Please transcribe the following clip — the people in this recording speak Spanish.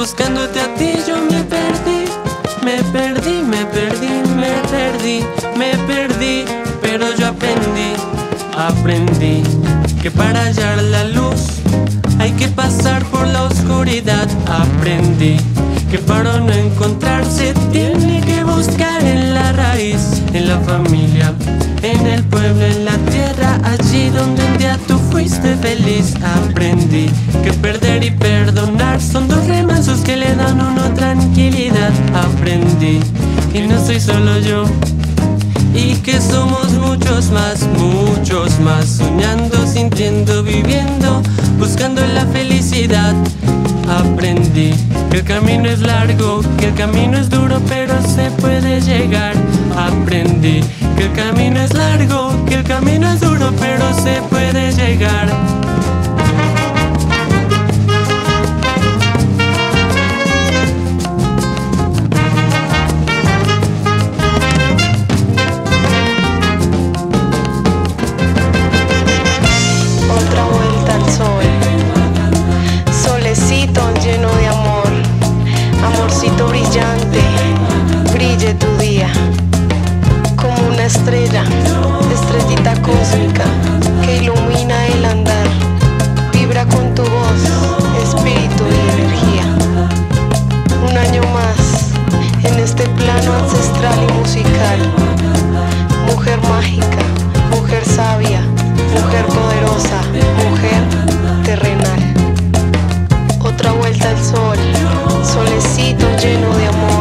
buscándote a ti yo me perdí. Me perdí, me perdí, me perdí, me perdí, pero yo aprendí que para hallar la luz hay que pasar por la oscuridad. Aprendí que para no encontrarse tiene que buscar en la raíz, en la familia, en el pueblo, en la tierra, allí donde un día tú fuiste feliz. Aprendí que perder y perdonar son dos remansos que le dan a uno tranquilidad. Aprendí que no soy solo yo y que somos muchos más, soñando, sintiendo, viviendo, buscando la felicidad. Aprendí que el camino es largo, que el camino es duro, pero se puede llegar. Aprendí que el camino es largo, que el camino es duro, pero se puede llegar. Lleno de amor, amorcito brillante, brille tu día como una estrella, estrellita cósmica que ilumina el andar, vibra con tu voz, espíritu y energía. Un año más en este plano ancestral y musical, mujer mágica, mujer sabia, mujer poderosa, mujer terrenal. Otra vuelta al sol, solecito lleno de amor.